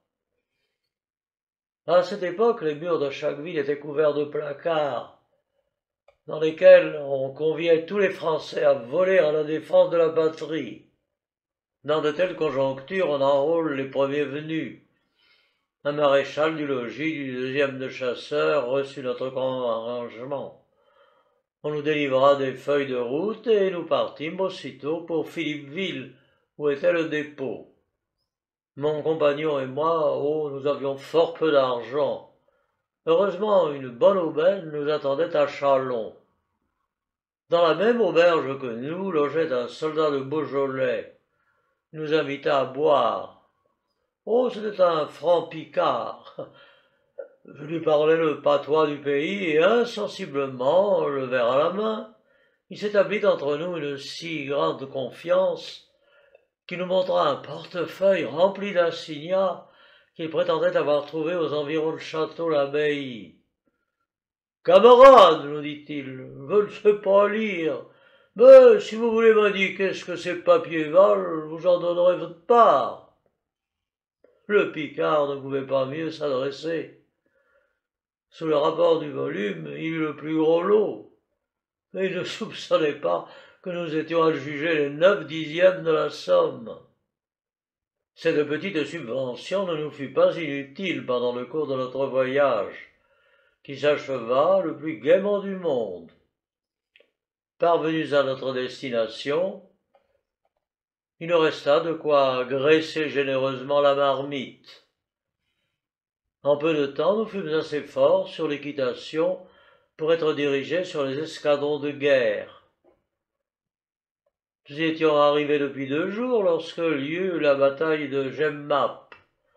À cette époque, les murs de chaque ville étaient couverts de placards, dans lesquels on conviait tous les Français à voler à la défense de la patrie. Dans de telles conjonctures, on enrôle les premiers venus. Un maréchal du logis du 2e de chasseurs reçut notre arrangement. On nous délivra des feuilles de route et nous partîmes aussitôt pour Philippeville, où était le dépôt. Mon compagnon et moi, nous avions fort peu d'argent. Heureusement, une bonne aubaine nous attendait à Châlons. Dans la même auberge que nous logeait un soldat de Beaujolais. Il nous invita à boire. C'était un franc picard. Je lui parlais le patois du pays et insensiblement, le verre à la main, il s'établit entre nous une si grande confiance qu'il nous montra un portefeuille rempli d'assignats qu'il prétendait avoir trouvé aux environs de Château-l'Abbaye. « Camarade, nous dit-il, je ne sais pas lire, mais si vous voulez m'indiquer ce que ces papiers valent, vous en donnerez votre part. » Le Picard ne pouvait pas mieux s'adresser. Sous le rapport du volume, il eut le plus gros lot, mais il ne soupçonnait pas que nous étions à juger les 9/10 de la somme. Cette petite subvention ne nous fut pas inutile pendant le cours de notre voyage, qui s'acheva le plus gaiement du monde. Parvenus à notre destination, il nous resta de quoi graisser généreusement la marmite. En peu de temps, nous fûmes assez forts sur l'équitation pour être dirigés sur les escadrons de guerre. Nous y étions arrivés depuis 2 jours lorsque lieu la bataille de Jemmapes.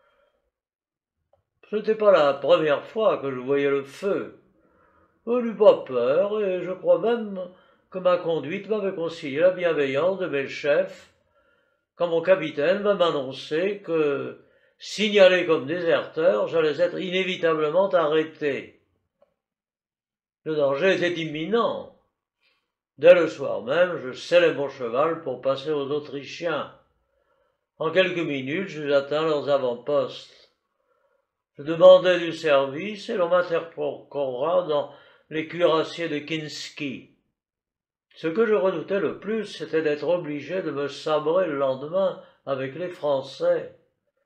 Ce n'était pas la première fois que je voyais le feu. Je n'eus pas peur et je crois même que ma conduite m'avait concilié la bienveillance de mes chefs quand mon capitaine vint m'annoncer que Signalé comme déserteur, j'allais être inévitablement arrêté. Le danger était imminent. Dès le soir même, je sellai mon cheval pour passer aux Autrichiens. En quelques minutes, j'eus atteint leurs avant-postes. Je demandai du service et l'on m'interpellera dans les cuirassiers de Kinsky. Ce que je redoutais le plus, c'était d'être obligé de me sabrer le lendemain avec les Français.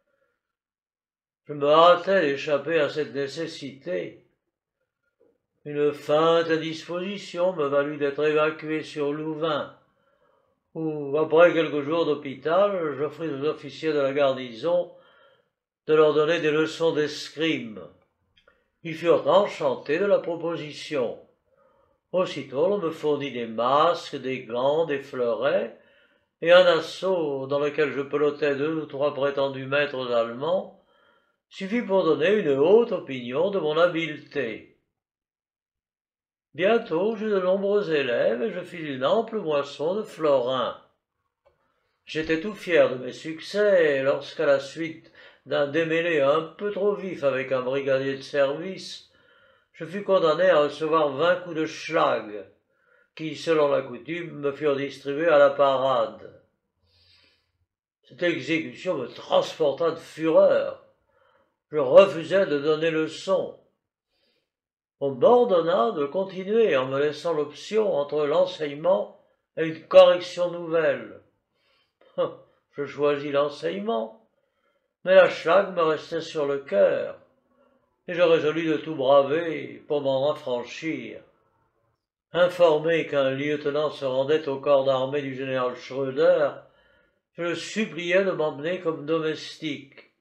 Je me hâtais d'échapper à cette nécessité. Une feinte indisposition me valut d'être évacué sur Louvain, où, après quelques jours d'hôpital, j'offris aux officiers de la garnison de leur donner des leçons d'escrime. Ils furent enchantés de la proposition. Aussitôt, l'on me fournit des masques, des gants, des fleurets, et un assaut dans lequel je pelotais 2 ou 3 prétendus maîtres allemands suffit pour donner une haute opinion de mon habileté. Bientôt, j'eus de nombreux élèves et je fis une ample moisson de florins. J'étais tout fier de mes succès lorsqu'à la suite d'un démêlé un peu trop vif avec un brigadier de service, je fus condamné à recevoir 20 coups de schlag, qui, selon la coutume, me furent distribués à la parade. Cette exécution me transporta de fureur. Je refusai de donner leçon. On m'ordonna de continuer en me laissant l'option entre l'enseignement et une correction nouvelle. Je choisis l'enseignement, mais la schlag me restait sur le cœur, et je résolus de tout braver pour m'en affranchir. Informé qu'un lieutenant se rendait au corps d'armée du général Schröder, je le suppliai de m'emmener comme domestique.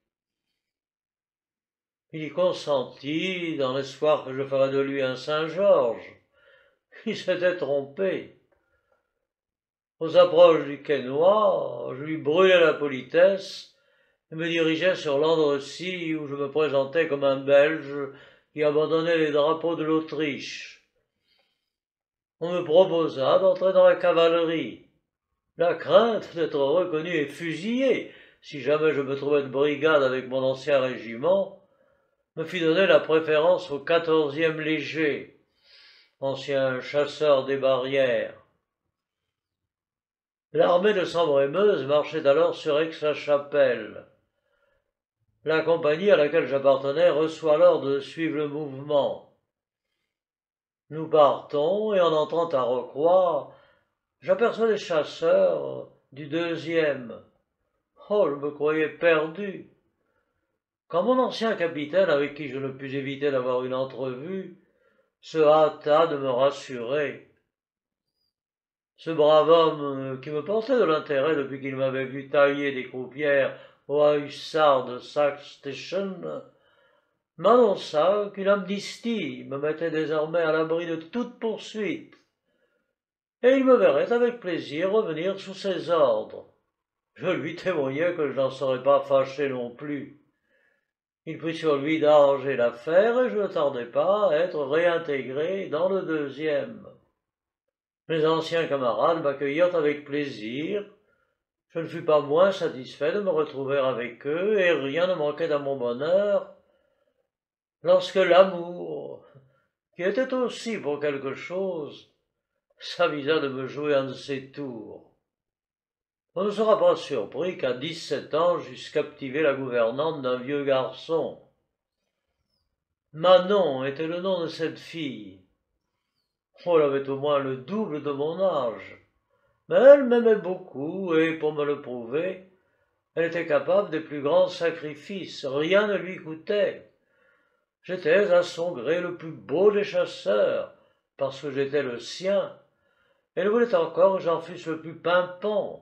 Il y consentit dans l'espoir que je ferais de lui un Saint-Georges. Il s'était trompé. Aux approches du Quesnoy, je lui brûlai la politesse et me dirigeai sur l'Andrecy où je me présentais comme un Belge qui abandonnait les drapeaux de l'Autriche. On me proposa d'entrer dans la cavalerie. La crainte d'être reconnu et fusillé, si jamais je me trouvais de brigade avec mon ancien régiment, me fit donner la préférence au 14e léger, ancien chasseur des barrières. L'armée de Sambre-et-Meuse marchait alors sur Aix-la-Chapelle. La compagnie à laquelle j'appartenais reçoit l'ordre de suivre le mouvement. Nous partons, et en entrant à Rocroi, j'aperçois les chasseurs du 2e. Oh, je me croyais perdu. Quand mon ancien capitaine, avec qui je ne pus éviter d'avoir une entrevue, se hâta de me rassurer. Ce brave homme, qui me portait de l'intérêt depuis qu'il m'avait vu tailler des croupières aux hussards de Saxe-Station, m'annonça qu'une amnistie me mettait désormais à l'abri de toute poursuite, et il me verrait avec plaisir revenir sous ses ordres. Je lui témoignai que je n'en serais pas fâché non plus. Il prit sur lui d'arranger l'affaire et je ne tardai pas à être réintégré dans le 2e. Mes anciens camarades m'accueillirent avec plaisir. Je ne fus pas moins satisfait de me retrouver avec eux et rien ne manquait à mon bonheur lorsque l'amour, qui était aussi pour quelque chose, s'avisa de me jouer un de ses tours. On ne sera pas surpris qu'à 17 ans j'eusse captivé la gouvernante d'un vieux garçon. Manon était le nom de cette fille. Elle avait au moins le double de mon âge, mais elle m'aimait beaucoup et, pour me le prouver, elle était capable des plus grands sacrifices, rien ne lui coûtait. J'étais à son gré le plus beau des chasseurs, parce que j'étais le sien. Elle voulait encore que j'en fusse le plus pimpant.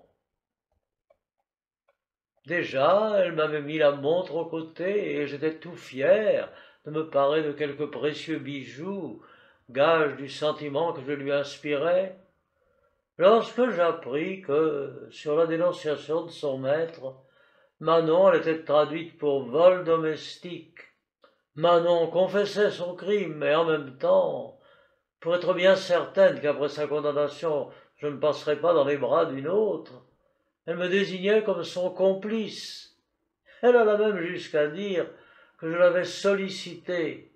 Déjà, elle m'avait mis la montre au côté, et j'étais tout fier de me parer de quelques précieux bijoux, gage du sentiment que je lui inspirais, lorsque j'appris que, sur la dénonciation de son maître, Manon elle était traduite pour vol domestique. Manon confessait son crime, et en même temps, pour être bien certaine qu'après sa condamnation, je ne passerais pas dans les bras d'une autre, elle me désignait comme son complice. Elle alla même jusqu'à dire que je l'avais sollicité.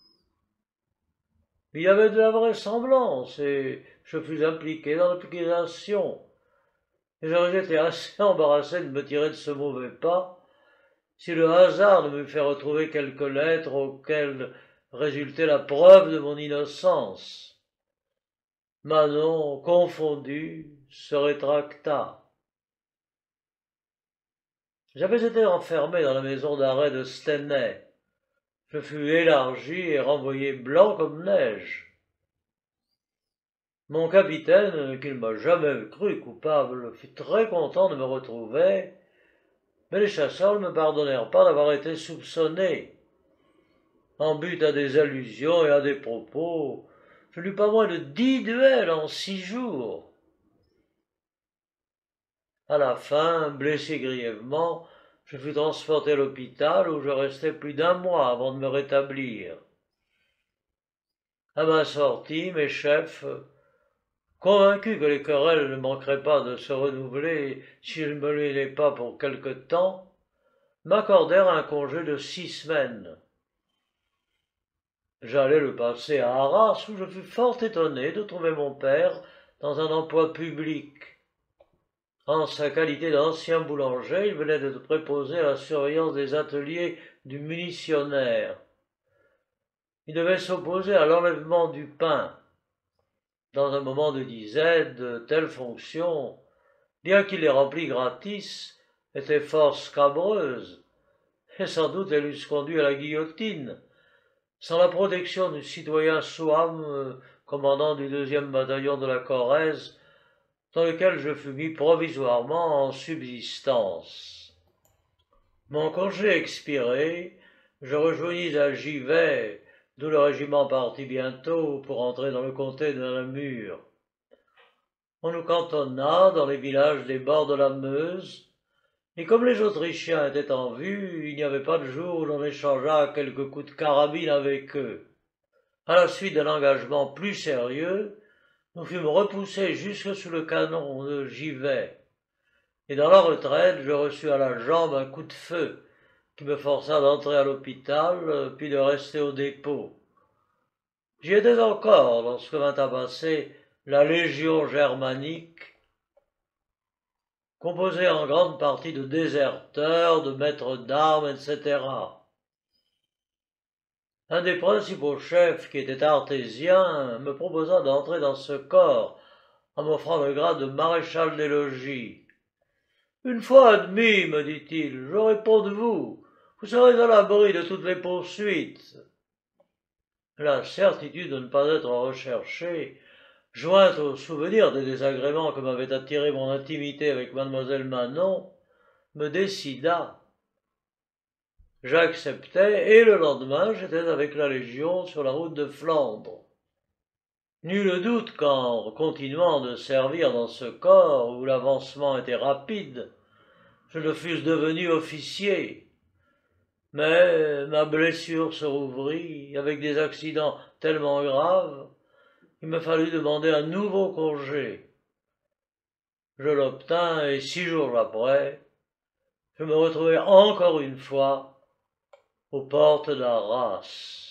Il y avait de la vraisemblance et je fus impliqué dans l'accusation. Et j'aurais été assez embarrassé de me tirer de ce mauvais pas si le hasard ne m'eût fait retrouver quelques lettres auxquelles résultait la preuve de mon innocence. Manon, confondue, se rétracta. J'avais été enfermé dans la maison d'arrêt de Stenay. Je fus élargi et renvoyé blanc comme neige. Mon capitaine, qui ne m'a jamais cru coupable, fut très content de me retrouver, mais les chasseurs ne me pardonnèrent pas d'avoir été soupçonné. En but à des allusions et à des propos, je n'eus pas moins de 10 duels en 6 jours. À la fin, blessé grièvement, je fus transporté à l'hôpital où je restai plus d'un mois avant de me rétablir. À ma sortie, mes chefs, convaincus que les querelles ne manqueraient pas de se renouveler si je ne me mêlais pas pour quelque temps, m'accordèrent un congé de 6 semaines. J'allais le passer à Arras où je fus fort étonné de trouver mon père dans un emploi public. En sa qualité d'ancien boulanger, il venait d'être préposé à la surveillance des ateliers du munitionnaire. Il devait s'opposer à l'enlèvement du pain. Dans un moment de disette, telle fonction, bien qu'il les remplît gratis, était fort scabreuse, et sans doute elle eusse conduit à la guillotine, sans la protection du citoyen Souham, commandant du 2e bataillon de la Corrèze, dans lequel je fus mis provisoirement en subsistance. Mon congé expiré, je rejoignis à Givet, d'où le régiment partit bientôt pour entrer dans le comté de Namur. On nous cantonna dans les villages des bords de la Meuse, et comme les Autrichiens étaient en vue, il n'y avait pas de jour où l'on échangeât quelques coups de carabine avec eux. À la suite d'un engagement plus sérieux, nous fûmes repoussés jusque sous le canon de Givet, et dans la retraite, je reçus à la jambe un coup de feu qui me força d'entrer à l'hôpital, puis de rester au dépôt. J'y étais encore lorsque vint à passer la Légion germanique, composée en grande partie de déserteurs, de maîtres d'armes, etc. Un des principaux chefs, qui était artésien, me proposa d'entrer dans ce corps en m'offrant le grade de maréchal des logis. Une fois admis, me dit-il, je réponds de vous, vous serez à l'abri de toutes les poursuites. La certitude de ne pas être recherché, jointe au souvenir des désagréments que m'avait attiré mon intimité avec mademoiselle Manon, me décida. J'acceptai, et le lendemain j'étais avec la Légion sur la route de Flandre. Nul doute qu'en continuant de servir dans ce corps où l'avancement était rapide, je ne fusse devenu officier. Mais ma blessure se rouvrit avec des accidents tellement graves, il me fallut demander un nouveau congé. Je l'obtins et 6 jours après, je me retrouvai encore une fois aux portes d'Arras.